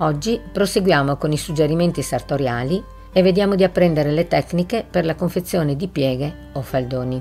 Oggi proseguiamo con i suggerimenti sartoriali e vediamo di apprendere le tecniche per la confezione di pieghe o faldoni.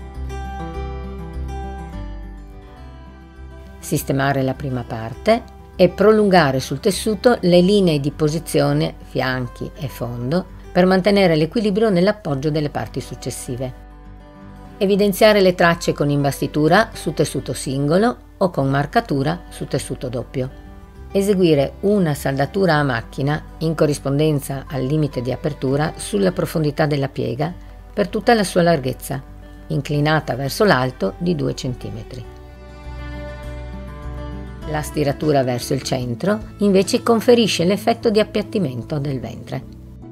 Sistemare la prima parte e prolungare sul tessuto le linee di posizione, fianchi e fondo per mantenere l'equilibrio nell'appoggio delle parti successive. Evidenziare le tracce con imbastitura su tessuto singolo o con marcatura su tessuto doppio. Eseguire una saldatura a macchina in corrispondenza al limite di apertura sulla profondità della piega per tutta la sua larghezza, inclinata verso l'alto di 2 cm. La stiratura verso il centro invece conferisce l'effetto di appiattimento del ventre.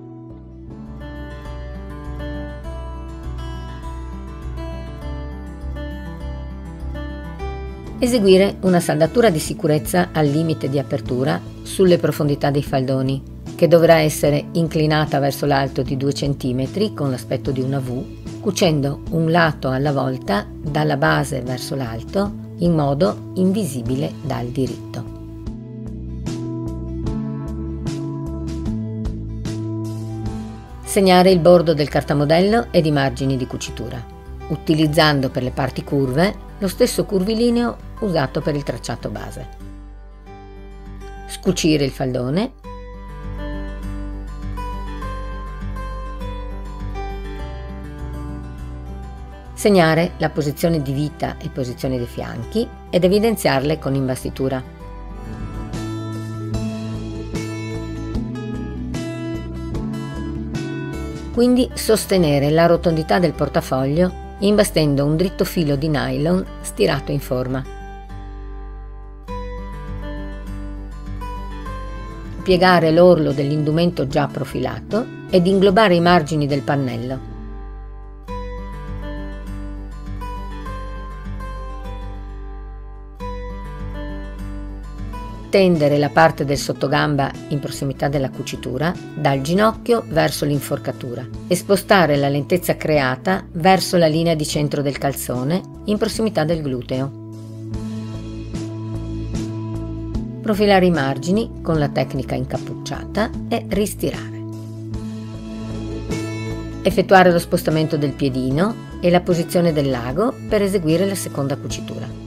Eseguire una saldatura di sicurezza al limite di apertura sulle profondità dei faldoni, che dovrà essere inclinata verso l'alto di 2 cm con l'aspetto di una V, cucendo un lato alla volta dalla base verso l'alto in modo invisibile dal diritto. Segnare il bordo del cartamodello ed i margini di cucitura, utilizzando per le parti curve lo stesso curvilineo usato per il tracciato base. Scucire il faldone. Segnare la posizione di vita e posizione dei fianchi ed evidenziarle con imbastitura. Quindi sostenere la rotondità del portafoglio imbastendo un dritto filo di nylon stirato in forma. Piegare l'orlo dell'indumento già profilato ed inglobare i margini del pannello. Tendere la parte del sottogamba in prossimità della cucitura dal ginocchio verso l'inforcatura e spostare la lentezza creata verso la linea di centro del calzone in prossimità del gluteo. Profilare i margini con la tecnica incappucciata e ristirare. Effettuare lo spostamento del piedino e la posizione del lago per eseguire la seconda cucitura.